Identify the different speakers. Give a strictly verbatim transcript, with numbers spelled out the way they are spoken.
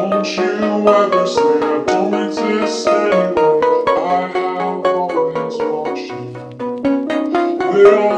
Speaker 1: Don't you ever say I don't exist anymore. I have always watched you. Little